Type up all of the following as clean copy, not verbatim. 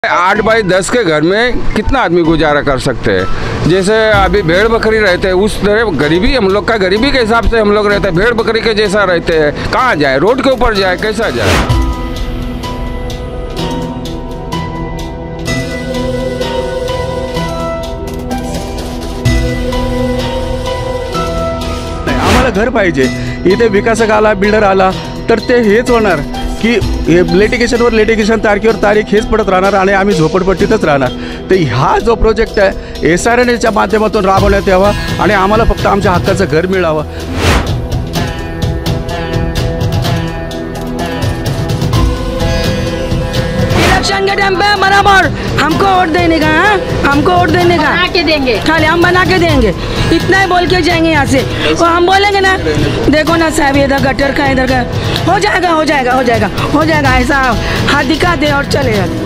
8 बाई 10 के घर में कितना आदमी गुजारा कर सकते हैं। जैसे अभी भेड़ बकरी रहते हैं उस तरह गरीबी हम लोग का गरीबी के हिसाब से हम लोग रहते हैं, भेड़ बकरी के जैसा रहते हैं। कहाँ जाए, रोड के ऊपर जाए, कैसा जाए। आम्हाला घर पाहिजे, इथे विकासक आला, बिल्डर आला तर ते हेच होणार की लिटिगेशनवर लिटिगेशन, तारखेवर तारीख हेच पडत राहणार आणि आम्ही झोपडपट्टीतच राहणार। तर हा जो प्रोजेक्ट आहे SRNच्या माध्यमातून राबवण्यात यावा आणि आम्हाला फक्त आमच्या हक्काचं घर मिळावं। इलेक्शन के टाइम पे बराबर हमको वोट देने का, हमको वोट देने का बना के देंगे, खाली हम बना के देंगे, इतना ही बोल के जाएंगे यहाँ से। और हम बोलेंगे ना, देखो ना साहब इधर गटर का इधर का हो जाएगा, हो जाएगा, हो जाएगा, हो जाएगा, ऐसा हाथ दिखा दे और चले जाते।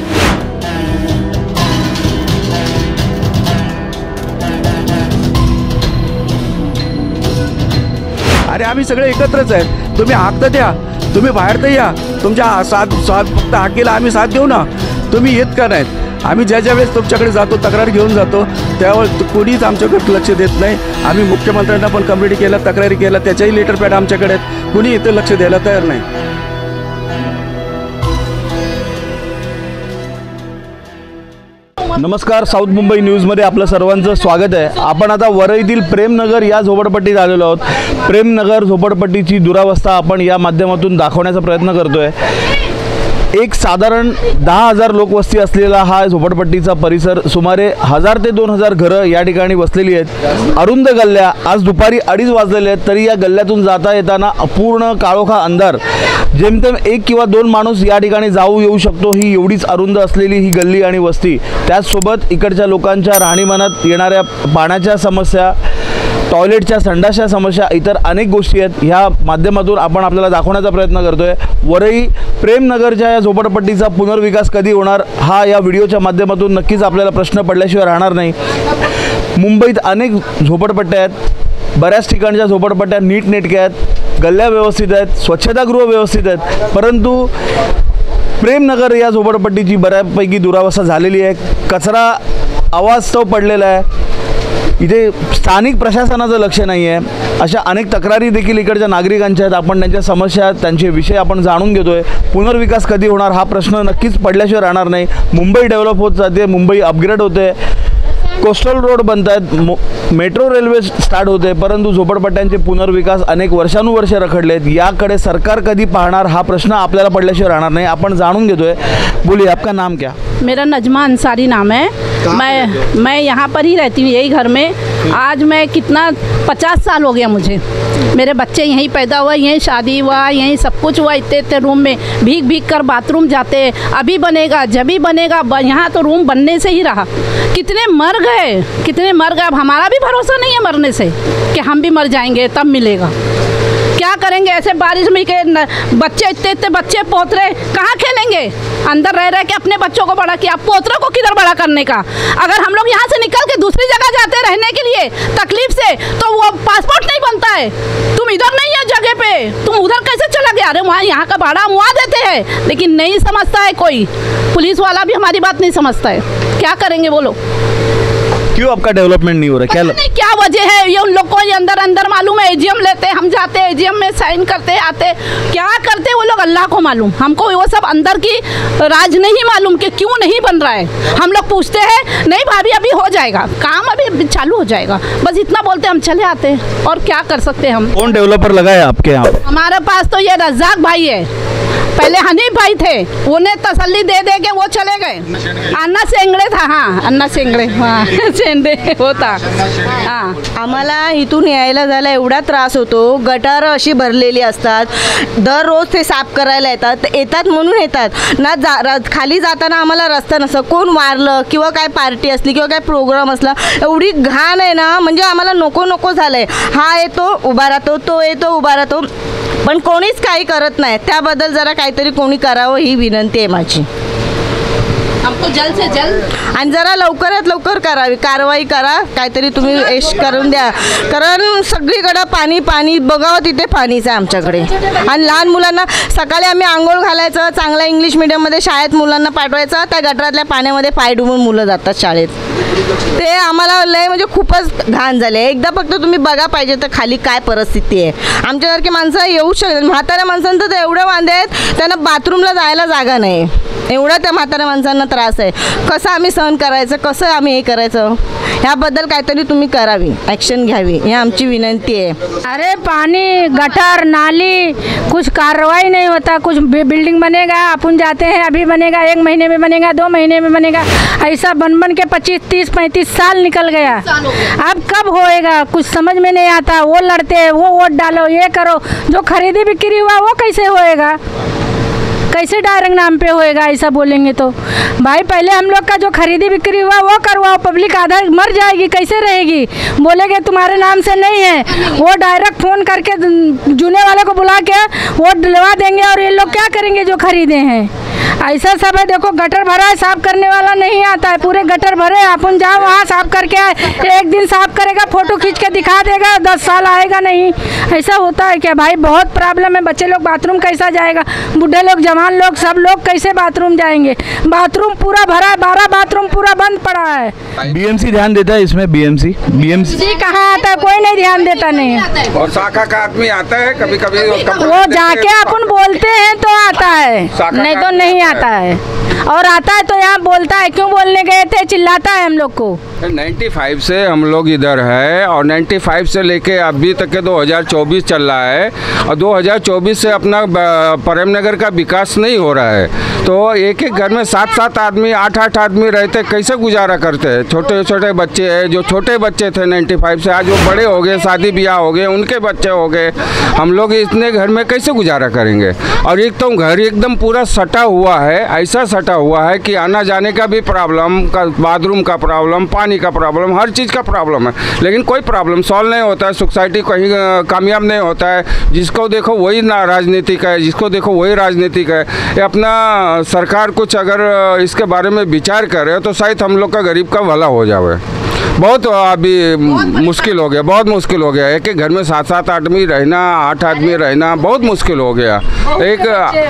अरे आम्ही सगळे एकत्रच आहेत, तुम्ही हक्क तर द्या, तुम्ही बाहेर तर या, तुमच्या साथ फक्त हक्कीला आम्ही साथ देऊ ना, तुम्ही येत का नाहीत। आम्ही ज्या वेळेस तुमच्याकडे जातो, तक्रार घेऊन जातो, त्यावेळेस कोणीच आमच्याकडे लक्ष देत नाही। आम्ही मुख्यमंत्र्यांना पण कंप्लेंट केलं, तक्रारी केल्या, त्याच्याही लेटर पॅड आमच्याकडे आहेत, कुणी इथे लक्ष द्यायला तयार नाही। नमस्कार, साऊथ मुंबई न्यूजमध्ये आपलं सर्वांचं स्वागत आहे। आपण आता वरईतील प्रेमनगर या झोपडपट्टीत आलेलो आहोत। प्रेमनगर झोपडपट्टीची दुरावस्था आपण या माध्यमातून दाखवण्याचा प्रयत्न करतोय। एक साधारण 10,000 लोकवस्ती असलेला हा झोपडपट्टीचा परिसर, सुमारे 1000 ते 2000 घरं या ठिकाणी बसलेली आहेत। अरुंद गल्ल्या, आज दुपारी 2:30 वाजलेले आहेत तरी या गल्ल्यातून जाता येताना अपूर्ण काळोखा अंधार, जेमतेम 1 किंवा 2 माणूस या ठिकाणी जाऊ येऊ शकतो, ही एवढीच अरुंद असलेली ही गल्ली आणि वस्ती। त्याचसोबत इकडच्या लोकांच्या राहणीमानात येणाऱ्या पाण्याच्या समस्या, टॉयलेटच्या, संडासच्या समस्या, इतर अनेक गोष्टी आहेत। ह्या माध्यमातून आपण आपल्याला दाखवण्याचा प्रयत्न करतोय। वरई प्रेमनगरच्या या झोपडपट्टीचा पुनर्विकास कधी होणार, हा या व्हिडिओच्या माध्यमातून नक्कीच आपल्याला प्रश्न पडल्याशिवाय राहणार नाही। मुंबईत अनेक झोपडपट्ट्या आहेत, बऱ्याच ठिकाणच्या झोपडपट्ट्या नीटनेटक्या आहेत, गल्ल्या व्यवस्थित आहेत, स्वच्छतागृह व्यवस्थित आहेत, परंतु प्रेमनगर या झोपडपट्टीची बऱ्यापैकी दुरावस्था झालेली आहे। कचरा अवास्तव पडलेला आहे, इथे स्थानिक प्रशासनाचं लक्ष नाही आहे। अशा अनेक तक्रारी देखील इकडच्या नागरिकांच्या आहेत। आपण त्यांच्या समस्या, त्यांचे विषय आपण जाणून घेतोय। पुनर्विकास कधी होणार हा प्रश्न नक्कीच पडल्याशिवाय राहणार नाही। मुंबई डेव्हलप होत जाते, मुंबई अपग्रेड होते, कोस्टल रोड बनत आहेत, मेट्रो रेल्वे स्टार्ट होते, परंतु झोपडपट्ट्यांचे पुनर्विकास अनेक वर्षानुवर्षे रखडलेत। याकडे सरकार कधी पाहणार हा प्रश्न आपल्याला पडल्याशिवाय राहणार नाही। आपण जाणून घेतोय। बोलिए, आपका नाम क्या? मेरा नजमा अंसारी नाम है। मैं यहाँ पर ही रहती हूँ, यही घर में। आज मैं कितना 50 साल हो गया मुझे। मेरे बच्चे यहीं पैदा हुआ, यहीं शादी हुआ, यहीं सब कुछ हुआ। इतने रूम में भीग भीग कर बाथरूम जाते, अभी बनेगा जभी बनेगा। यहाँ तो रूम बनने से ही रहा, कितने मर गए, कितने मर गए। अब हमारा भी भरोसा नहीं है मरने से कि हम भी मर जाएंगे तब मिलेगा। क्या करेंगे ऐसे बारिश में के बच्चे, इतने बच्चे पोतरे कहाँ खेलेंगे? अंदर रह के अपने बच्चों को बड़ा किया, पोतरों को किधर बड़ा करने का? अगर हम लोग यहाँ से निकल के दूसरी जगह जाते रहने के लिए तकलीफ से, तो वो पासपोर्ट नहीं बनता है। तुम इधर नहीं है जगह पे, तुम उधर कैसे चला गया? अरे वहाँ यहाँ का भाड़ा मुआ देते हैं, लेकिन नहीं समझता है कोई। पुलिस वाला भी हमारी बात नहीं समझता है, क्या करेंगे बोलो? क्यों आपका डेवलपमेंट नहीं हो रहा? क्या वजह है? ये उन लोग को अंदर अंदर मालूम है। AGM लेते, हम जाते AGM में साइन करते आते, क्या करते वो लोग अल्लाह को मालूम। हमको वो सब अंदर की राज नहीं मालूम कि क्यों नहीं बन रहा है। हम लोग पूछते हैं, नहीं भाभी अभी हो जाएगा काम, अभी चालू हो जाएगा, बस इतना बोलते हम चले आते हैं। और क्या कर सकते हैं हम? कौन डेवलपर लगा है आपके यहाँ? हमारे पास तो ये रज़ाक भाई है, पहले हनीफ भाई थे, उन्हें तसल्ली दे दे के वो चले गए। अन्ना सेंगड़े था, हाँ अन्ना सेंगड़े, हाँ शेंडे होता। हाँ, आम्हाला इथून यायला जायला एवढा त्रास होतो। गटार अशी भरलेली असतात, दररोज ते साफ करायला येतात म्हणून येतात ना। खाली जाताना आम्हाला रस्ता नसतो, कोण मारलं किंवा काय पार्टी असली किंवा काय प्रोग्राम असला, एवढी घाण आहे ना, म्हणजे आम्हाला नको नको झालंय। हा येतो उभा राहतो, तो येतो उभा राहतो, पण कोणीच काही करत नाही। त्याबद्दल जरा काहीतरी कोणी करावं ही विनंती आहे माझी। हमको जल्द से जल्द आणि जरा लवकरात लवकर करावी, कारवाई करा, काहीतरी तुम्ही एश करून द्या. कारण सगळीकडं पाणी पाणी, बघावं तिथे पाणीच आहे आमच्याकडे. आणि लहान मुलांना सकाळी आम्ही आंघोळ घालायचं, चांगल्या इंग्लिश मीडियममध्ये शाळेत मुलांना पाठवायचं, त्या गटारातल्या पाण्यामध्ये पाय डुबून मुलं जातात शाळेत. ते आम्हाला लय म्हणजे खूपच घाण झाले. एकदा फक्त तुम्ही बघा पाहिजे तर खाली काय परिस्थिती आहे. आमच्यासारखी माणसं येऊ शकतात. म्हाताऱ्या माणसांचं तर एवढे वांदे आहेत, त्यांना बाथरूमला जायला जागा नाही, एवढा त्या म्हाताऱ्या माणसांना त्रास आहे. कसं आम्ही सहन करायचं, कसं आम्ही हे करायचं, ह्याबद्दल काहीतरी तुम्ही करावी, ॲक्शन घ्यावी, ही आमची विनंती आहे. अरे पानी, गटर, नाली, कुछ कार्रवाई नहीं होता. कुछ बिल्डिंग बनेगा, अपन जाते हैं अभी बनेगा, 1 महीने में बनेगा, 2 महीने में बनेगा, ऐसा बन के 25, 30, 35 साल निकल गया. अब कब होएगा कुछ समझ में नहीं आता. वो लड़ते हैं, वो वोट डालो, ये करो. जो खरीदी बिक्री हुआ वो कैसे होएगा, कैसे डायरेक्ट नाम पे होएगा. ऐसा बोलेंगे तो भाई पहले हम लोग का जो खरीदी बिक्री हुआ वो करवाओ. पब्लिक आधा मर जाएगी, कैसे रहेगी. बोलेंगे तुम्हारे नाम से नहीं है, वो डायरेक्ट फ़ोन करके जूने वाले को बुला के वोट दिलवा देंगे. और ये लोग क्या करेंगे जो खरीदे हैं. ऐसा सब है. देखो गटर भरा है, साफ करने वाला नहीं आता है. पूरे गटर भरे, अपन जाओ वहाँ साफ करके आए. एक दिन साफ करेगा, फोटो खींच के दिखा देगा, 10 साल आएगा नहीं. ऐसा होता है क्या भाई. बहुत प्रॉब्लम है. बच्चे लोग बाथरूम कैसा जाएगा, बूढ़े लोग, जवान लोग, सब लोग कैसे बाथरूम जाएंगे. बाथरूम पूरा भरा है, 12 बाथरूम पूरा बंद पड़ा है. बीएमसी ध्यान देता है इसमें. बीएमसी जी कहाँ आता है, कोई नहीं ध्यान देता नहीं. और शाखा का आदमी आता है कभी कभी, वो जाके अपन बोलते हैं तो आता है, नहीं तो नहीं आता है. और आता है तो यहाँ बोलता है, क्यों बोलने गए थे, चिल्लाता है हम लोग को. 95 से हम लोग इधर है, और 95 से लेके अभी तक के 2024 चल रहा है. और 2024 से अपना प्रेम नगर का विकास नहीं हो रहा है. तो एक एक घर में 7-7 आदमी, 8-8 आदमी रहते, कैसे गुजारा करते हैं. छोटे छोटे बच्चे हैं, जो छोटे बच्चे थे 95 से, आज वो बड़े हो गए, शादी ब्याह हो गए, उनके बच्चे हो गए. हम लोग इतने घर में कैसे गुजारा करेंगे. और एक तो घर एकदम पूरा सटा हुआ है, ऐसा सटा हुआ है कि आना जाने का भी प्रॉब्लम, बाथरूम का प्रॉब्लम, पानी का प्रॉब्लम, हर चीज़ का प्रॉब्लम है. लेकिन कोई प्रॉब्लम सॉल्व नहीं होता है. सोसाइटी कहीं कामयाब नहीं होता है. जिसको देखो वही राजनीतिक है, जिसको देखो वही राजनीतिक है. ये अपना सरकार कुछ अगर इसके बारे में विचार करे तो शायद हम लोग का गरीब का भला हो जाए. बहुत अभी मुश्किल हो गया, बहुत मुश्किल हो गया. एक एक घर में 7-7 आदमी रहना, 8 आदमी रहना बहुत मुश्किल हो गया. एक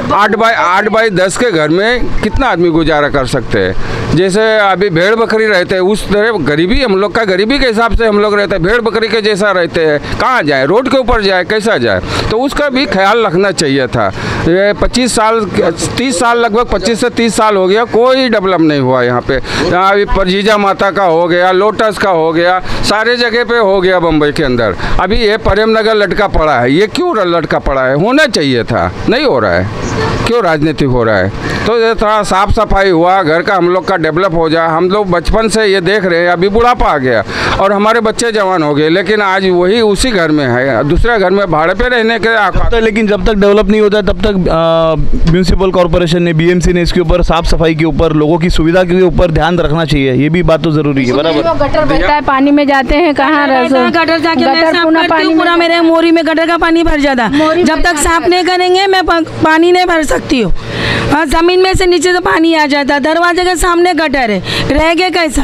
8 बाई 10 के घर में कितना आदमी गुजारा कर सकते हैं. जैसे अभी भेड़ बकरी रहते हैं, उस तरह गरीबी, हम लोग का गरीबी के हिसाब से हम लोग रहते हैं. भेड़ बकरी के जैसा रहते हैं. कहाँ जाए, रोड के ऊपर जाए, कैसा जाए. तो उसका भी ख्याल रखना चाहिए था. ये 25 साल, 30 साल, लगभग 25 से 30 साल हो गया, कोई डेवलप नहीं हुआ यहाँ पे. यहाँ अभी परजीजा माता का हो गया, लोटस का हो गया, सारे जगह पे हो गया बम्बई के अंदर. अभी ये प्रेम नगर लटका पड़ा है. ये क्यों लटका पड़ा है, होना चाहिए था, नहीं हो रहा है. क्यों राजनीति हो रहा है. तो ये थोड़ा साफ सफाई हुआ, घर का हम लोग का डेवलप हो जाए. हम लोग बचपन से ये देख रहे हैं, अभी बुढ़ापा आ गया और हमारे बच्चे जवान हो गए, लेकिन आज वही उसी घर में है, दूसरे घर में भाड़े पे रहने के. लेकिन जब तक डेवलप नहीं होता तब तक म्यूनिसिपल कॉर्पोरेशन ने, बीएमसी ने इसके ऊपर साफ सफाई के ऊपर, लोगों की सुविधा के ऊपर ध्यान रखना चाहिए. ये भी बात तो जरूरी है. बराबर. गटर बहता है, पानी में जाते हैं, कहाँ गटर जाके मैं साफ करती हूँ, पूरा मेरे मोरी में गटर का पानी भर जाता. जब तक साफ नहीं करेंगे मैं पानी नहीं भर सकती हूँ. हाँ, जमीन में से नीचे से पानी आ जाता है. दरवाजे के सामने गटर है, रह गए कैसा.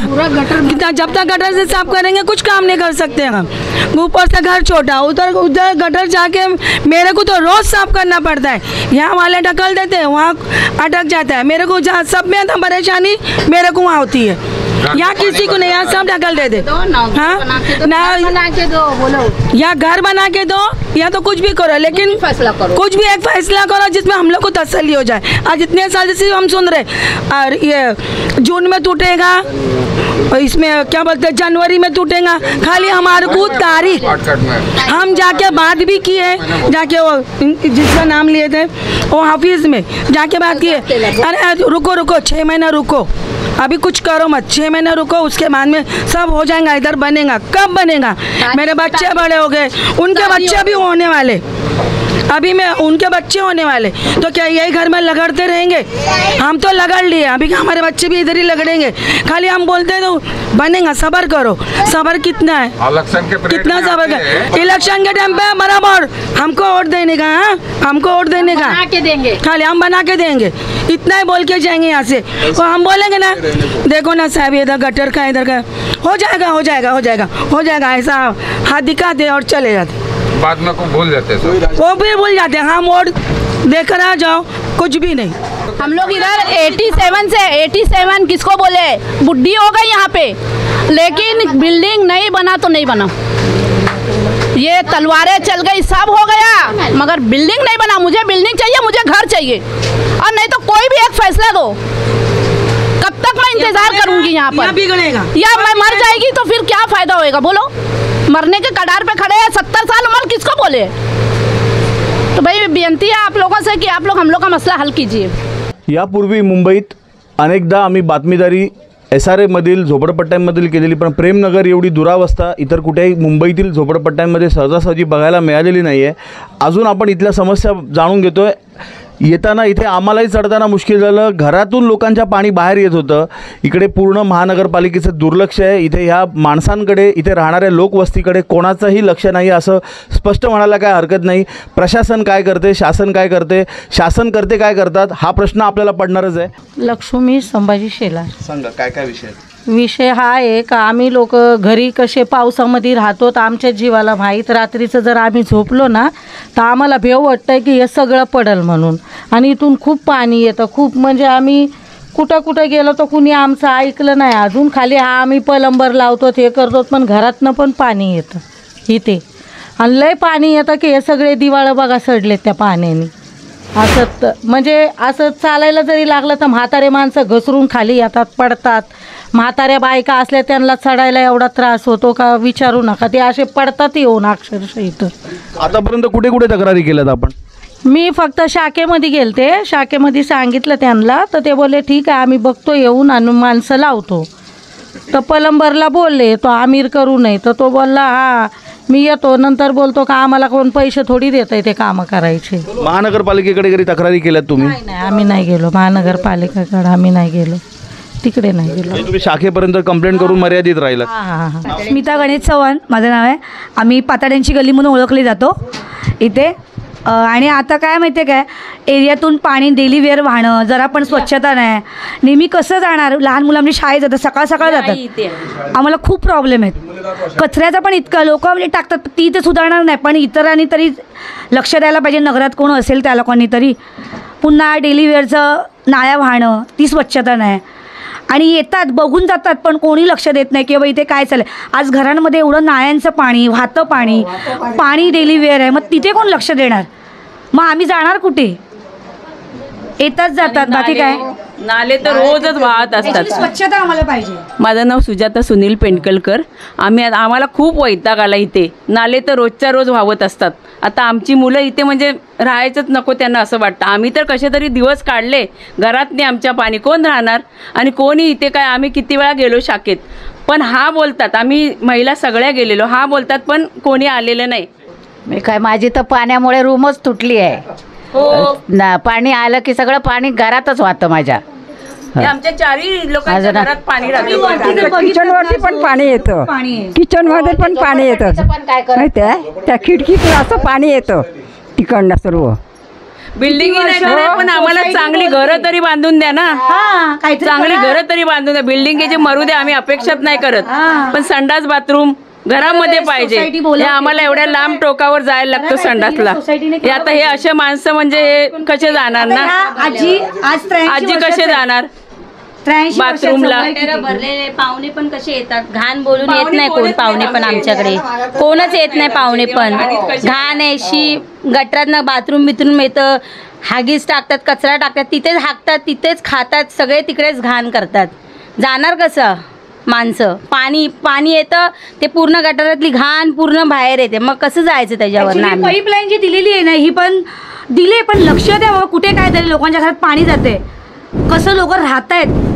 जब तक गटर से साफ करेंगे कुछ काम नहीं कर सकते हम. ऊपर से घर छोटा, उधर गटर जाके मेरे को तो रोज साफ करना पड़ता है. यहाँ वाले ढकल देते हैं, वहाँ अटक जाता है. मेरे को जहाँ सब में था परेशानी मेरे को वहाँ होती है. यहाँ किसी को नहीं, यहाँ सब ढकल दे दे. हाँ ना, या घर बना के दो या तो कुछ भी करो, लेकिन कुछ भी एक फैसला करो जिसमें हम लोग को तसल्ली हो जाए. आज इतने साल से हम सुन रहे, और ये जून में टूटेगा, इसमें क्या बोलते हैं जनवरी में टूटेगा. खाली हमारे को तारीख, हम जाके बात भी किए, जाके वो जिसका नाम लिए थे वो हाफिज में जाके बात किए. अरे रुको 6 महीना रुको, अभी कुछ करो मत, 6 महीने रुको, उसके बाद में सब हो जाएगा. इधर बनेगा. कब बनेगा. मेरे बच्चे बड़े हो गए, उनके बच्चे भी होने वाले. अभी मैं उनके बच्चे होने वाले, तो क्या यही घर में लगड़ते रहेंगे? हम तो लगड़ लिए, अभी हमारे बच्चे भी इधर ही लगड़ेंगे। खाली हम बोलते हैं तो बनेगा, सब्र करो। सब्र कितना है, इलेक्शन के पीरियड कितना में सब्र आते हैं। कर, इलेक्शन के टाइम पे बराबर हमको वोट देने का, हाँ हमको वोट देने का, बना के देंगे। खाली हम बना के देंगे, इतना ही बोल के जाएंगे यहाँ से। और हम बोलेंगे ना, देखो ना साहब इधर गटर का, इधर का हो जाएगा, हो जाएगा, हो जाएगा, हो जाएगा, ऐसा हाथ दिखाते और चले जाते, बाद में को भूल जाते हैं सब। वो भी भूल जाते हैं। हम वोट देकर आ जाओ, कुछ भी नहीं। हम लोग इधर 87 से 87 किसको बोले, बुढ़ी हो गई यहाँ पे, लेकिन बिल्डिंग नहीं बना तो नहीं बना। ये तलवारें चल गई, सब हो गया, मगर बिल्डिंग नहीं बना। मुझे बिल्डिंग चाहिए, मुझे घर चाहिए, और नहीं तो कोई भी एक फैसला दो। कब तक मैं इंतजार करूंगी यहाँ पर? बिगड़ेगा या मैं मर जाएगी तो फिर क्या फायदा होएगा बोलो? मरने के कगार पे खड़े हैं, 70 साल उम्र किसको बोले? तो भाई विनंती है आप लोगों से कि आप लोग हम लोग का मसला हल कीजिए। यापूर्वी मुंबईत अनेकदा आम्ही बातमीदारी SRAमधील झोपडपट्ट्यांमधील केलेली, पण प्रेमनगर एवढी दुरावस्था इतर कुठेही मुंबईतील झोपडपट्ट्यांमध्ये सहजासहजी बघायला मिळालेली नाही आहे। अजून आपण इथल्या समस्या जाणून घेतो आहे। येताना इथे आम्हालाही चढताना मुश्किल झालं, घरातून लोकांच्या पाणी बाहेर येत होतं। इकडे पूर्ण महानगरपालिकेचं दुर्लक्ष आहे, इथे ह्या माणसांकडे, इथे राहणाऱ्या लोकवस्तीकडे कोणाचंही लक्ष नाही, असं स्पष्ट म्हणायला काय हरकत नाही। प्रशासन काय करते, शासन काय करते, शासनकर्ते काय करतात, हा प्रश्न आपल्याला पडणारच आहे। लक्ष्मी संभाजी शेलार। सांगा काय काय विषय आहे? विषय हा आहे का आम्ही लोक घरी कसे पावसामध्ये राहतो, तर आमच्या जीवाला माहीत, रात्रीचं जर आम्ही झोपलो ना तर आम्हाला भेव वाटतं की हे सगळं पडल म्हणून, आणि इथून खूप पाणी येतं, खूप म्हणजे आम्ही कुठं कुठं गेलो तर कुणी आमचं ऐकलं नाही अजून। खाली हा आम्ही प्लंबर लावतो, हे करतो, पण घरातनं पण पाणी येतं इथे, आणि लय पाणी येतं की हे सगळे दिवाळं बघा सडलेत त्या पाण्याने। असं म्हणजे असं चालायला जरी लागलं तर म्हातारे माणसं घसरून खाली येतात, पडतात। म्हाताऱ्या बायका असल्या त्यांना चढायला एवढा त्रास होतो का विचारू नका, ते असे पडतात येऊन अक्षरशः इथं। आतापर्यंत कुठे कुठे तक्रारी केल्यात आपण? मी फक्त शाखेमध्ये गेलते, शाखेमध्ये सांगितलं त्यांना, तर ते बोलले ठीक आहे आम्ही बघतो येऊन आणि माणसं लावतो। तर प्लंबरला बोलले तो आमिर करू नये, तर तो बोलला हां मी येतो, नंतर बोलतो का आम्हाला कोण पैसे थोडी देत आहे ते कामं करायचे। महानगरपालिकेकडे कधी तक्रारी केल्यात तुम्ही? नाही आम्ही नाही गेलो महानगरपालिकेकडे, आम्ही नाही गेलो, तिकडे नाही गेलो। तुम्ही शाखेपर्यंत कंप्लेंट करून मर्यादित राहिला? हां स्मिता गणेश चव्हाण माझं नाव आहे। आम्ही पाताड्यांची गल्ली म्हणून ओळखली जातो इथे। आणि आता काय माहिती आहे काय, एरियातून पाणी डेली वेअर वाहणं, जरा पण स्वच्छता नाही, नेहमी कसं जाणार, लहान मुलं आमची शाळेत जातात, सकाळ सकाळ जातात, आम्हाला खूप प्रॉब्लेम आहेत। कचऱ्याचा पण इतका लोक म्हणजे टाकतात, ती ते सुधारणार नाही, पण इतरांनी तरी लक्ष द्यायला पाहिजे, नगरात कोण असेल त्या लोकांनी तरी। पुन्हा डेली वेअरचं नाळ्या वाहणं, ती स्वच्छता नाही, आणि येतात बघून जातात पण कोणी लक्ष देत नाही की बाबा इथे काय चाललं आहे। आज घरांमध्ये एवढं नाळ्यांचं पाणी, वाहतं पाणी, पाणी डेली वेअर आहे, मग तिथे कोण लक्ष देणार? मग आम्ही जाणार कुठे? येतात जातात, बाकी काय? नाले तर रोजच वाहत असतात, स्वच्छता आम्हाला पाहिजे। माझं नाव सुजाता सुनील पेंडकलकर। आम्हाला खूप वैताग आला इथे, नाले तर रोजच्या रोज वाहत असतात। आता आमची मुलं इथे म्हणजे राहायचंच नको त्यांना असं वाटतं। आम्ही तर कसे तरी दिवस काढले, घरात नाही आमच्या पाणी, कोण राहणार? आणि कोणी इथे काय, आम्ही किती वेळा गेलो शाखेत, पण हा बोलतात, आम्ही महिला सगळ्या गेलेलो, हा बोलतात पण कोणी आलेलं नाही। मी काय, माझी तर पाण्यामुळे रूमच तुटली आहे ना, पाणी आलं की सगळं पाणी घरातच वाहतं माझ्या। आमच्या चारही लोकांच्या घरात पाणी राहतं, किचनवरती पण पाणी येतं, किचनमध्ये पण पाणी येतं माहिती आहे, त्या खिडकीतून असं पाणी येतं तिकडनं सर्व। बिल्डिंग पण आम्हाला चांगली घरं तरी बांधून द्या ना, चांगली घरं तरी बांधून द्या। बिल्डिंगचे मरू द्या, आम्ही अपेक्षाच नाही करत, पण संडास बाथरूम घरामध्ये पाहिजे। हे आम्हाला एवढ्या लांब टोकावर जायला लागतं संडासला। आता हे असे माणसं म्हणजे हे कसे जाणार ना, आजी कसे जाणार बाथरूमला? भरलेले पाहुणे पण कसे येतात, घाण बोलून येत नाही कोण, पाहुणे पण आमच्याकडे कोणच येत नाही, पाहुणे पण घाण आहे, शी गटरातनं बाथरूम बिथरूम येतं, हागीस टाकतात, कचरा टाकतात, तिथेच हाकतात, तिथेच खातात, सगळे तिकडेच घाण करतात। जाणार कसं माणसं? पाणी येतं ते पूर्ण गटारातली घाण पूर्ण बाहेर येते, मग कसं जायचं त्याच्यावर? पाईपलाईन जी दिलेली आहे ना ही पण दिले, पण लक्ष द्या बाबा कुठे काय झाले, लोकांच्या घरात पाणी जाते, कसं लोक राहत आहेत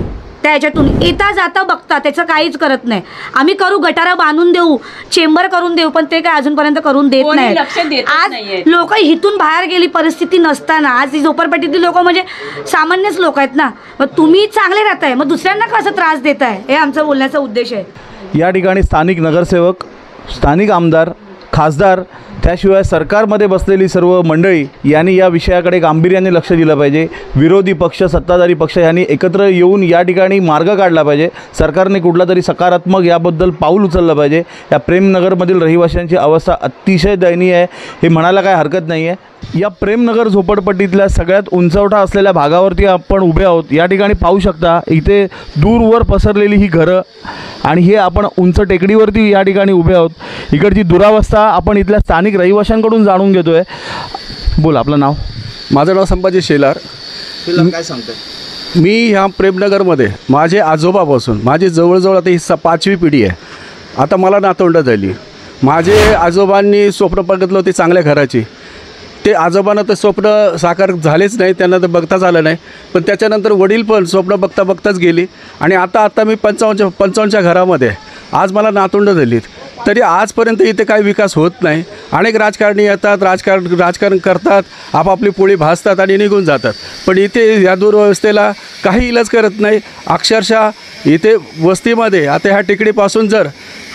त्या ह्याच्यातून येता जाता बघता त्याचं काहीच करत नाही. आम्ही करू, गटारा बांधून देऊ, चेंबर करून देऊ, पण ते काय अजूनपर्यंत करून देत नाही. आज लोक इथून बाहेर गेली परिस्थिती नसताना आज ही झोपडपट्टीतील लोक म्हणजे सामान्यच लोक आहेत ना. मग तुम्ही चांगले राहताय, मग दुसऱ्यांना कसं त्रास देताय, हे आमचा बोलण्याचा उद्देश आहे. या ठिकाणी स्थानिक नगरसेवक, स्थानिक आमदार, खासदार, त्याशिवाय सरकारमध्ये बसलेली सर्व मंडळी यांनी या विषयाकडे गांभीर्याने लक्ष दिलं पाहिजे. विरोधी पक्ष, सत्ताधारी पक्ष यांनी एकत्र येऊन या ठिकाणी मार्ग काढला पाहिजे. सरकारने कुठला तरी सकारात्मक याबद्दल पाऊल उचललं पाहिजे. या प्रेमनगरमधील रहिवाशांची अवस्था अतिशय दयनीय आहे, हे म्हणायला काय हरकत नाही आहे. या प्रेमनगर झोपडपट्टीतल्या सगळ्यात उंचवटा असलेल्या भागावरती आपण उभे आहोत. या ठिकाणी पाहू शकता इथे दूरवर पसरलेली ही घरं आणि हे आपण उंच टेकडीवरती या ठिकाणी उभे आहोत. इकडची दुरावस्था आपण इथल्या स्थानिक रहिवाशांकडून जाणून घेतो आहे. बोला, आपलं नाव? माझं नाव संभाजी शेलार. काय सांगताय? मी ह्या प्रेमनगरमध्ये माझे आजोबापासून माझी जवळजवळ आता ही 5वी पिढी आहे. आता मला नातवंड झाली. माझे आजोबांनी स्वप्न बघितलं होते चांगल्या घराची. ते आजोबांना तर स्वप्न साकार झालेच नाही, त्यांना तर बघताच आलं नाही. पण त्याच्यानंतर वडील पण स्वप्न बघता बघताच गेली आणि आता मी 55च्या घरामध्ये. आज मला नातवंड झालीत, तरी आजपर्यंत इथे काही विकास होत नाही. अनेक राजकारणी येतात, राजकारण करतात, आपापली पोळी भाजतात आणि निघून जातात. पण इथे या दुर्व्यवस्थेला काही इलाज करत नाही. अक्षरशः इथे वस्तीमध्ये आता ह्या टेकडीपासून जर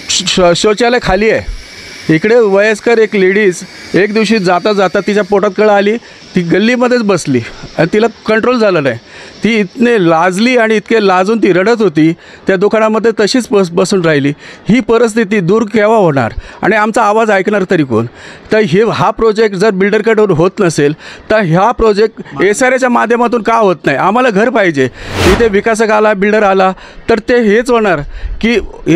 शौचालय खाली आहे. इकडे वयस्कर एक लेडीज एक दिवशी जाता जाता तिच्या पोटात कळ आली, ती गल्लीमध्येच बसली आणि तिला कंट्रोल झालं नाही. ती इतने लाजली आणि इतके लाजून ती रडत होती. त्या दुकानामध्ये तशीच बसून राहिली. ही परिस्थिती दूर केव्हा होणार आणि आमचा आवाज ऐकणार तरी कोण? तर हा प्रोजेक्ट जर बिल्डरकडून होत नसेल तर ह्या प्रोजेक्ट SRAच्या माध्यमातून का होत नाही? आम्हाला घर पाहिजे. इथे विकासक आला, बिल्डर आला तर ते हेच होणार की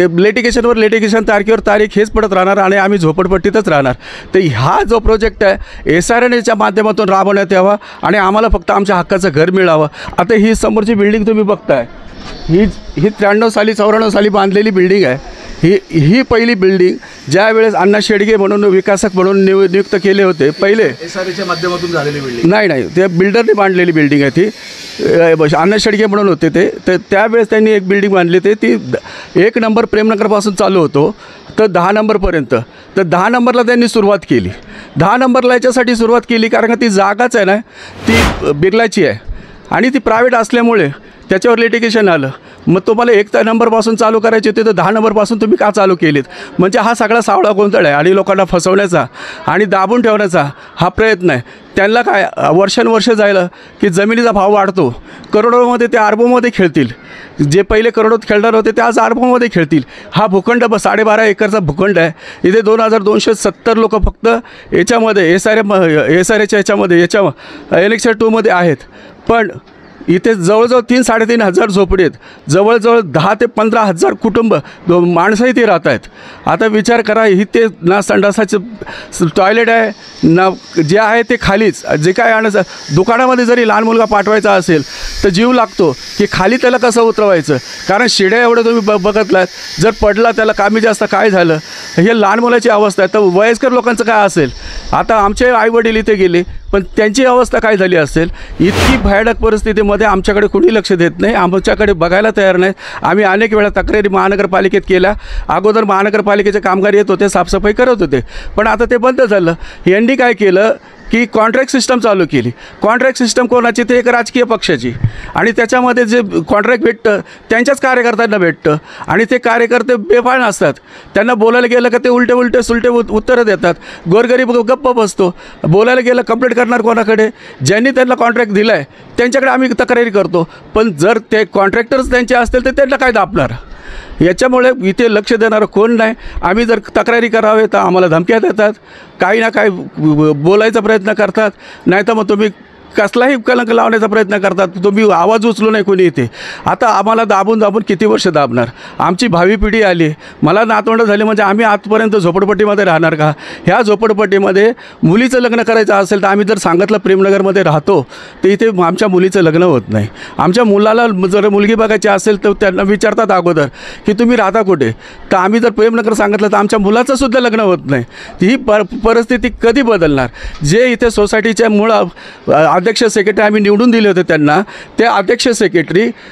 लिटिगेशन तारखेवर तारीख हेच पडत राहणार आणि आम्ही झोपडपट्टीतच राहणार. तर हा जो प्रोजेक्ट आहे SRAच्या माध्यमातून राबवण्यात यावा आणि आम्हाला फक्त आमच्या हक्काचं घर मिळावं. आता ही समोरची बिल्डिंग तुम्ही बघताय, ही 94 साली बांधलेली बिल्डिंग आहे. ही पहिली बिल्डिंग ज्या वेळेस अण्णा शेडगे म्हणून विकासक म्हणून नियुक्त केले होते पहिले, SRAच्या माध्यमातून झालेली बिल्डिंग नाही, ते बिल्डरने बांधलेली बिल्डिंग आहे ती. अण्णा शेडगे म्हणून होते ते. तर त्यावेळेस त्यांनी एक बिल्डिंग बांधली ती 1 नंबर प्रेमनगरपासून चालू होतो तर 10 नंबरपर्यंत. तर 10 नंबरला त्यांनी सुरुवात केली. 10 नंबरला याच्यासाठी सुरुवात केली कारण का ती जागाच आहे ना, ती बिर्लाची आहे आणि ती प्रायव्हेट असल्यामुळे त्याच्यावर लिटिगेशन आलं. मग तुम्हाला 1 नंबरपासून चालू करायचे होते तर 10 नंबरपासून तुम्ही का चालू केलीत? म्हणजे हा सगळा सावळा गोंधळ आहे आणि लोकांना फसवण्याचा आणि दाबून ठेवण्याचा हा प्रयत्न आहे. त्यांना काय वर्षानुवर्ष जायला की जमिनीचा भाव वाढतो, करोडोमध्ये ते अरबोमध्ये खेळतील. जे पहिले करोडोत खेळणार होते ते आज अरबोमध्ये खेळतील. हा भूखंड 12.5 एकरचा भूखंड आहे. इथे 2270 लोक फक्त याच्यामध्ये SRAच्या याच्या एनेक्स 2मध्ये आहेत. पण इथे जवळजवळ 3-3.5 हजार झोपडी आहेत. जवळजवळ 10 ते 15 हजार कुटुंब माणसं इथे राहत आहेत. आता विचार करा, इथे ना संडासाचं टॉयलेट आहे ना जे आहे ते खालीच. जे काय आणायचं दुकानामध्ये जरी लहान मुलगा पाठवायचा असेल तर जीव लागतो की खाली त्याला कसं उतरवायचं. कारण शिड्या एवढं तुम्ही बघितलात, जर पडला त्याला कमी जास्त काय झालं, हे लहान मुलाची अवस्था आहे. तर वयस्कर लोकांचं काय असेल? आता आमचे आईवडील इथे गेले पण त्यांची अवस्था काय झाली असेल? इतकी भयानक परिस्थितीमध्ये आमच्याकडे कुणी लक्ष देत नाही, आमच्याकडे बघायला तयार नाही. आम्ही अनेक वेळा तक्रारी महानगरपालिकेत केल्या. अगोदर महानगरपालिकेचे कामगार येत होते, साफसफाई करत होते, पण आता ते बंद झालं. यांनी काय केलं की कॉन्ट्रॅक्ट सिस्टम चालू केली. कॉन्ट्रॅक्ट सिस्टम कोणाची? ते एक राजकीय पक्षाची. आणि त्याच्यामध्ये जे कॉन्ट्रॅक्ट भेटतं त्यांच्याच कार्यकर्त्यांना भेटतं आणि ते कार्यकर्ते बेफाळ असतात. त्यांना बोलायला गेलं का ते उलटे सुलटे उत्तरं देतात. गोरगरीब गप्प बसतो. बोलायला गेलं कंप्लेंट करणार कोणाकडे? ज्यांनी त्यांना कॉन्ट्रॅक्ट दिला आहे त्यांच्याकडे आम्ही तक्रारी करतो. पण जर ते कॉन्ट्रॅक्टर्स त्यांचे असतील तर त्यांना काय दाबणार? याच्यामुळे इथे लक्ष देणारं कोण नाही. आम्ही जर तक्रारी करावे तर आम्हाला धमक्या देतात, काही ना काही बोलायचा प्रयत्न करतात, नाही तर मग तुम्ही कसलाही कलंक लावण्याचा प्रयत्न करतात. तुम्ही आवाज उचलू नाही कोणी इथे. आता आम्हाला दाबून किती वर्ष दाबणार? आमची भावी पिढी आली, मला नातवंड झाली म्हणजे आम्ही आजपर्यंत झोपडपट्टीमध्ये राहणार का? ह्या झोपडपट्टीमध्ये मुलीचं लग्न करायचं असेल तर आम्ही जर सांगितलं प्रेमनगरमध्ये राहतो तर इथे आमच्या मुलीचं लग्न होत नाही. आमच्या मुलाला जर मुलगी बघायची असेल तर त्यांना विचारतात अगोदर की तुम्ही राहता कुठे? तर आम्ही जर प्रेमनगर सांगितलं तर आमच्या मुलाचंसुद्धा लग्न होत नाही. ही परिस्थिती कधी बदलणार? जे इथे सोसायटीच्या अध्यक्ष सेक्रेटरी आम्ही निवडून दिले होते त्यांना, ते अध्यक्ष सेक्रेटरी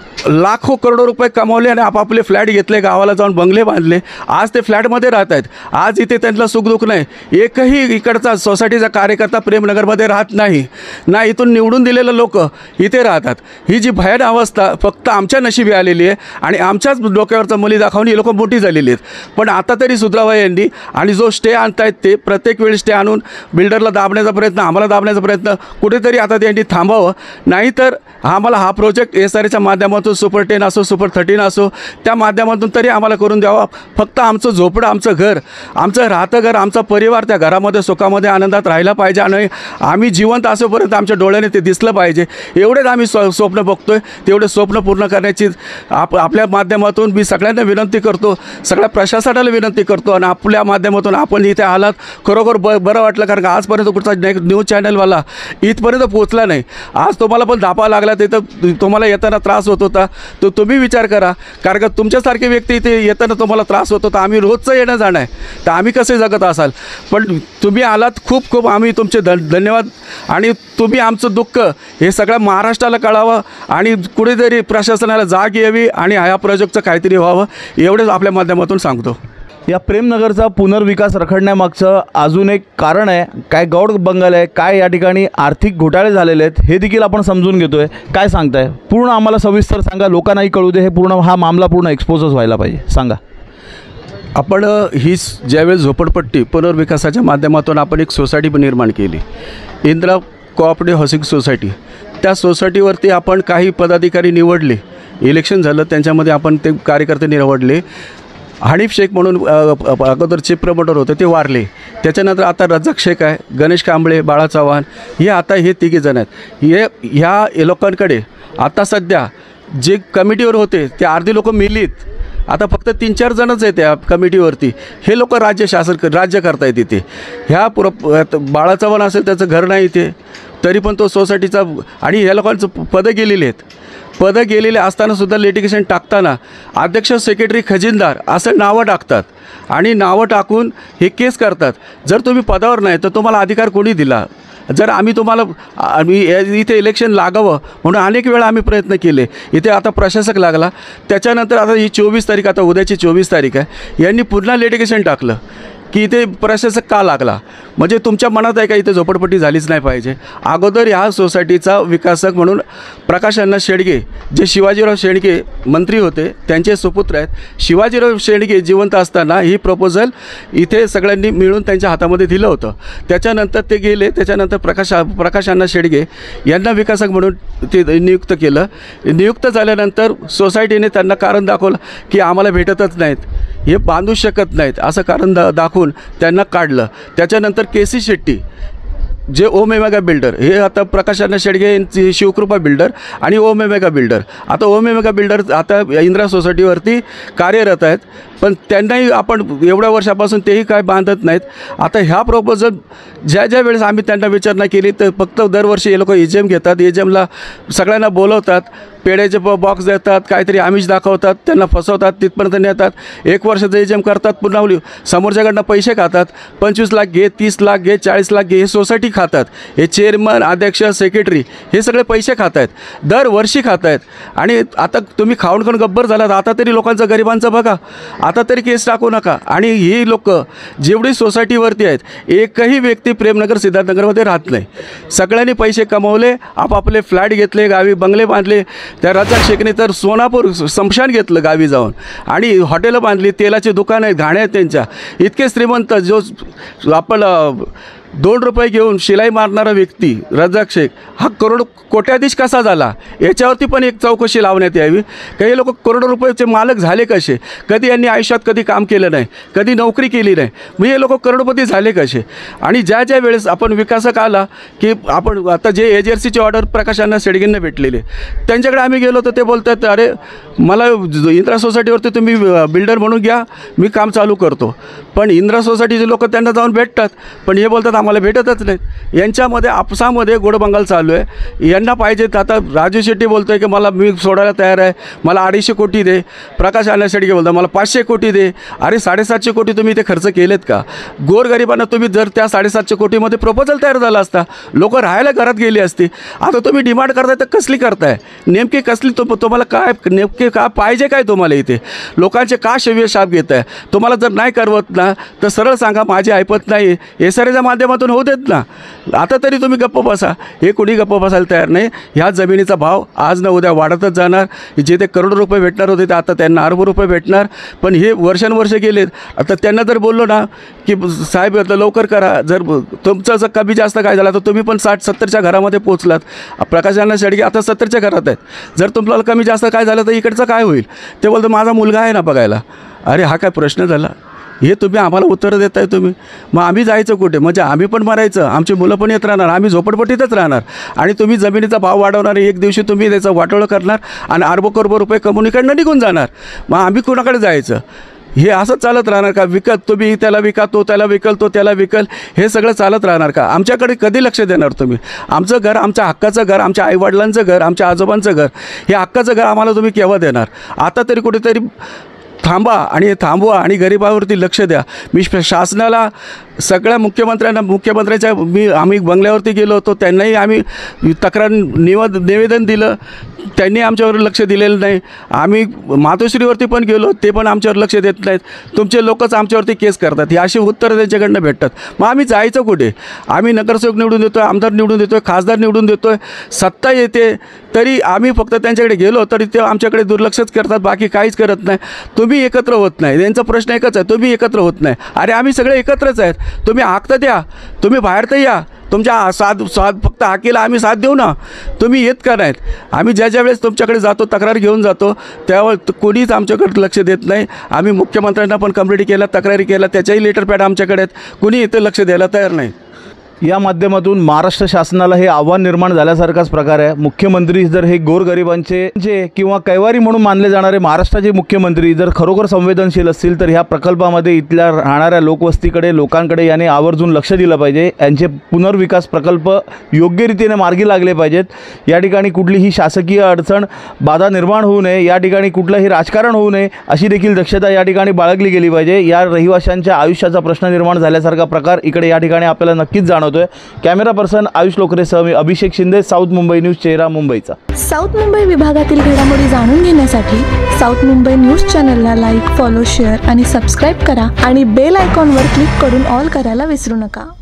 लाखो करोडो रुपये कमावले आणि आपापले फ्लॅट घेतले, गावाला जाऊन बंगले बांधले. आज ते फ्लॅटमध्ये राहत आहेत. आज इथे त्यांना सुखदुःख नाही. एकही इकडचा सोसायटीचा कार्यकर्ता प्रेमनगरमध्ये राहत नाही. ना इथून निवडून दिलेले लोक इथे राहतात. ही जी भयानक अवस्था फक्त आमच्या नशिबी आलेली आहे आणि आमच्याच डोक्यावरचा मली दाखवून ही लोकं मोठी झालेली आहेत. पण आता तरी सुधरावा यांनी. आणि जो स्टे आणतायत ते प्रत्येक वेळी स्टे आणून बिल्डरला दाबण्याचा प्रयत्न, आम्हाला दाबण्याचा प्रयत्न कुठेतरी आता त्यांनी थांबावं. नाहीतर आम्हाला हा प्रोजेक्ट SRAच्या माध्यमातून सुपर 10 असो, सुपर 13 असो, त्या माध्यमातून तरी आम्हाला करून द्यावा. फक्त आमचं झोपडं, आमचं घर, आमचं राहतं घर, आमचा परिवार त्या घरामध्ये सुखामध्ये आनंदात राहिला पाहिजे आणि आम्ही जिवंत असेपर्यंत आमच्या डोळ्याने ते दिसलं पाहिजे. एवढेच आम्ही स्वप्न बघतोय. तेवढे स्वप्न पूर्ण करण्याची आपल्या माध्यमातून मी सगळ्यांना विनंती करतो, सगळ्या प्रशासनाला विनंती करतो. आणि आपल्या माध्यमातून आपण इथे आलात खरोखर बरं वाटलं. कारण का आजपर्यंत कुठचा न्यूज चॅनलवाला इथपर्यंत पोहोचला नाही. आज तुम्हाला पण धापा लागला, तिथं तुम्हाला येताना त्रास होत होता. तर तुम्ही विचार करा, कारण का तुमच्यासारखे व्यक्ती इथे येताना तुम्हाला त्रास होत होता. आम्ही रोजचं येणं जाणं आहे, तर आम्ही कसे जगत असाल. पण तुम्ही आलात, खूप खूप आम्ही तुमचे धन्यवाद. आणि तुम्ही आमचं दुःख हे सगळ्या महाराष्ट्राला कळावं आणि कुठेतरी प्रशासनाला जाग यावी आणि ह्या प्रोजेक्टचं काहीतरी व्हावं, एवढंच आपल्या माध्यमातून सांगतो. या प्रेमनगरचा पुनर्विकास रखडण्यामागचं अजून एक कारण आहे. काय गौड बंगल आहे, काय या ठिकाणी आर्थिक घोटाळे झालेले आहेत हे देखील आपण समजून घेतोय. काय सांगताय पूर्ण आम्हाला सविस्तर सांगा, लोकांनाही कळू दे. हे पूर्ण हा मामला पूर्ण एक्सपोजच व्हायला पाहिजे. सांगा. आपण ही ज्यावेळेस झोपडपट्टी पुनर्विकासाच्या माध्यमातून आपण एक सोसायटी निर्माण केली, इंदिरा कोऑपरेटिव्ह हाऊसिंग सोसायटी. त्या सोसायटीवरती आपण काही पदाधिकारी निवडले, इलेक्शन झालं त्यांच्यामध्ये आपण ते कार्यकर्ते निवडले. हनीफ शेख म्हणून अगोदर चीफ प्रमोटर होते, ते वारले. त्याच्यानंतर आता रजाक शेख आहे, गणेश कांबळे, बाळा चव्हाण, हे तिघेजण आहेत. ह्या लोकांकडे आता सध्या जे कमिटीवर होते ते अर्धी लोकं मिलीत. आता फक्त 3-4 जणच आहेत त्या कमिटीवरती. हे लोक राज्य करतायत इथे. ह्या बाळा चव्हाण असेल, त्याचं घर नाही इथे, तरी पण तो सोसायटीचा. आणि ह्या लोकांचं पदं गेलेली आहेत. पदं गेलेले असतानासुद्धा लिटिगेशन टाकताना अध्यक्ष, सेक्रेटरी, खजिनदार असं नावं टाकतात आणि नावं टाकून हे केस करतात. जर तुम्ही पदावर नाही तर तुम्हाला अधिकार कोणी दिला? जर आम्ही इथे इलेक्शन लागावं म्हणून अनेक वेळा आम्ही प्रयत्न केले. इथे आता प्रशासक लागला, त्याच्यानंतर आता ही 24 तारीख, आता उद्याची 24 तारीख आहे, यांनी पुन्हा लिटिगेशन टाकलं की इथे प्रशासक का लागला. म्हणजे तुमच्या मनात आहे का इथे झोपडपट्टी झालीच नाही पाहिजे. अगोदर ह्या सोसायटीचा विकासक म्हणून प्रकाश अण्णा शेडगे, जे शिवाजीराव शेडगे मंत्री होते, त्यांचे सुपुत्र आहेत. शिवाजीराव शेडगे जिवंत असताना ही प्रपोजल इथे सगळ्यांनी मिळून त्यांच्या हातामध्ये दिलं होतं. त्याच्यानंतर ते गेले. त्याच्यानंतर प्रकाश अण्णा शेडगे यांना विकासक म्हणून ते नियुक्त केलं. नियुक्त झाल्यानंतर सोसायटीने त्यांना कारण दाखवलं की आम्हाला भेटतच नाहीत, हे बांधू शकत नाहीत, असं कारण दाखवून त्यांना काढलं. त्याच्यानंतर KC शेट्टी, जे ओमेगा बिल्डर, हे आता प्रकाश अण्णा शेडगे यांची शिवकृपा बिल्डर आणि ओमेगा बिल्डर, आता ओमेगा बिल्डर आता इंदिरा सोसायटीवरती कार्यरत आहेत. पण त्यांनाही आपण एवढ्या वर्षापासून तेही काय बांधत नाहीत. आता ह्या प्रपोजल ज्या वेळेस आम्ही त्यांना विचारणा केली तर फक्त दरवर्षी हे लोक EGM घेतात, EGMला सगळ्यांना बोलवतात, पेढ्याचे बॉक्स देतात, काहीतरी आमिष दाखवतात, त्यांना फसवतात, तिथपर्यंत नेतात. 1 वर्षाचं EGM करतात, पुन्हा समोरच्याकडनं पैसे खातात. 25 लाख घे, 30 लाख घे, 40 लाख घे, हे सोसायटी खातात. हे चेअरमन, अध्यक्ष, सेक्रेटरी हे सगळे पैसे खात आहेत, दरवर्षी खात आहेत. आणि आता तुम्ही खाऊन गब्बर झालात. आता तरी लोकांचं, गरिबांचं बघा, आता तरी केस टाकू नका. आणि ही लोक जेवढी सोसायटीवरती आहेत, एकही व्यक्ती प्रेमनगर, सिद्धार्थनगरमध्ये राहत नाही. सगळ्यांनी पैसे कमवले, आपापले फ्लॅट घेतले, गावी बंगले बांधले. त्या रजाक शेखने तर सोनापूर स्मशान घेतलं गावी जाऊन, आणि हॉटेलं बांधली, तेलाची दुकानं आहेत, घाण्या आहेत त्यांच्या. इतके श्रीमंत, जो आपण 2 रुपये घेऊन शिलाई मारणारा व्यक्ती रजाक शेख हा कोट्याधीश कसा झाला, याच्यावरती पण एक चौकशी लावण्यात यावी. काही लोक करोडो रुपयाचे मालक झाले कसे? कधी यांनी आयुष्यात कधी काम केलं नाही, कधी नोकरी केली नाही, मग हे लोक करोडपती झाले कसे? आणि ज्या वेळेस आपण विकासक आला की आपण आता जे एजर्सीची ऑर्डर प्रकाश अण्णा शेडगेंना भेटलेले, त्यांच्याकडे आम्ही गेलो तर ते बोलतात, अरे मला इंदिरा सोसायटीवरती तुम्ही बिल्डर म्हणून घ्या, मी काम चालू करतो. पण इंदिरा सोसायटीचे लोक त्यांना जाऊन भेटतात, पण हे बोलतात आम्हाला भेटतच नाहीत. यांच्यामध्ये आपसामध्ये गोडबंगाल चालू आहे. यांना पाहिजेत. आता राजू शेट्टी बोलतोय की मी सोडायला तयार आहे, मला 250 कोटी दे. प्रकाश शेडगे बोलतो मला 500 कोटी दे. अरे 750 कोटी तुम्ही ते खर्च केलेत का? गोरगरिबांना तुम्ही जर त्या 750 कोटीमध्ये प्रपोजल तयार झाला असता, लोक राहायला घरात गेली असती. आता तुम्ही डिमांड करताय तर कसली करताय? नेमकी कसली? तुम्हाला काय नेमके का पाहिजे? काय तुम्हाला इथे लोकांचे का शिव्या शाप घेत आहे? तुम्हाला जर नाही करवत ना तर सरळ सांगा माझी ऐपत नाही, SRAच्या माध्यमातून होऊ देत ना. आता तरी तुम्ही गप्प बसा. हे कोणी गप्प बसायला तयार नाही. ह्या जमिनीचा भाव आज ना उद्या वाढतच जाणार. जे ते करोड रुपये भेटणार होते ते आता त्यांना अरब रुपये भेटणार. पण हे वर्षानुवर्ष गेलेत. आता त्यांना जर बोललो ना की साहेब आता लवकर करा, जर तुमचं जर कमी जास्त काय झालं तर तुम्ही पण 60-70च्या घरामध्ये पोचलात. प्रकाश शेडगे आता 70च्या घरात आहेत. जर तुम्हाला कमी जास्त काय झालं तर इकडचं काय होईल? ते बोलतो माझा मुलगा आहे ना बघायला. अरे हा काय प्रश्न झाला? हे तुम्ही आम्हाला उत्तरं देताय तुम्ही. मग आम्ही जायचं कुठे? म्हणजे आम्ही पण मरायचं, आमची मुलं पण येत राहणार, आम्ही झोपडपट्टीतच राहणार. आणि तुम्ही जमिनीचा भाव वाढवणार, एक दिवशी तुम्ही त्याचं वाटोळं करणार आणि अरबो रुपये कमवून इकडनं निघून जाणार. मग आम्ही कोणाकडे जायचं? हे असं चालत राहणार का? तुम्ही त्याला विका, तो त्याला विकल, तो त्याला विकल, हे सगळं चालत राहणार का? आमच्याकडे कधी लक्ष देणार तुम्ही? आमचं घर, आमच्या हक्काचं घर, आमच्या आईवडिलांचं घर, आमच्या आजोबांचं घर, हे हक्काचं घर आम्हाला तुम्ही केव्हा देणार? आता तरी कुठेतरी थांबा आणि थांबवा आणि गरिबावरती लक्ष द्या. मी शासनाला सगळ्या मुख्यमंत्र्यांच्या आम्ही बंगल्यावरती गेलो होतो, त्यांनाही आम्ही तक्रार निवेदन दिलं, त्यांनी आमच्यावर लक्ष दिलेलं नाही. आम्ही मातोश्रीवरती पण गेलो, ते पण आमच्यावर लक्ष देत नाहीत. तुमचे लोकच आमच्यावरती केस करतात. ही अशी उत्तरं त्यांच्याकडनं भेटतात. मग आम्ही जायचं कुठे? आम्ही नगरसेवक निवडून देतो, आमदार निवडून देतो, खासदार निवडून देतो आहे, सत्ता येते तरी आम्ही फक्त त्यांच्याकडे गेलो तरी ते आमच्याकडे दुर्लक्षच करतात, बाकी काहीच करत नाही. तुम्ही एकत्र होत नाही. त्यांचा प्रश्न एकच आहे, तुम्ही एकत्र होत नाही. अरे आम्ही सगळे एकत्रच आहेत. तुम्ही हाक तर द्या, तुम्ही बाहेर तर या. तुमच्या साथ फक्त हाकेला आम्ही साथ देऊ ना. तुम्ही येत का नाहीत? आम्ही ज्या वेळेस तुमच्याकडे जातो, तक्रार घेऊन जातो, त्यावेळेस कोणीच आमच्याकडे लक्ष देत नाही. आम्ही मुख्यमंत्र्यांना पण कंप्लेंट केल्या, तक्रारी केल्या, त्याच्याही लेटर पॅड आमच्याकडे आहेत. कोणी इथे लक्ष द्यायला तयार नाही. या माध्यमातून महाराष्ट्र शासनाला हे आव्हान निर्माण झाल्यासारखाच प्रकार आहे. मुख्यमंत्री जर हे गोरगरिबांचे जे किंवा कैवारी म्हणून मानले जाणारे महाराष्ट्राचे मुख्यमंत्री जर खरोखर संवेदनशील असतील तर ह्या प्रकल्पामध्ये इथल्या राहणाऱ्या लोकवस्तीकडे, लोकांकडे याने आवर्जून लक्ष दिलं पाहिजे. यांचे पुनर्विकास प्रकल्प योग्य रीतीने मार्गी लागले पाहिजेत. या ठिकाणी कुठलीही शासकीय अडचण, बाधा निर्माण होऊ नये, या ठिकाणी कुठलंही राजकारण होऊ नये अशी देखील दक्षता या ठिकाणी बाळगली गेली पाहिजे. या रहिवाशांच्या आयुष्याचा प्रश्न निर्माण झाल्यासारखा प्रकार इकडे या ठिकाणी आपल्याला नक्कीच जाणवतो. कॅमेरा पर्सन आयुष लोकरेसह मी अभिषेक शिंदे, साऊथ मुंबई न्यूज, चेहरा मुंबईचा. साऊथ मुंबई विभागातील घडामोडी जाणून घेण्यासाठी साऊथ मुंबई न्यूज चॅनलला लाईक, फॉलो, शेअर आणि सबस्क्राईब करा आणि बेल आयकॉनवर क्लिक करून ऑल करायला विसरू नका.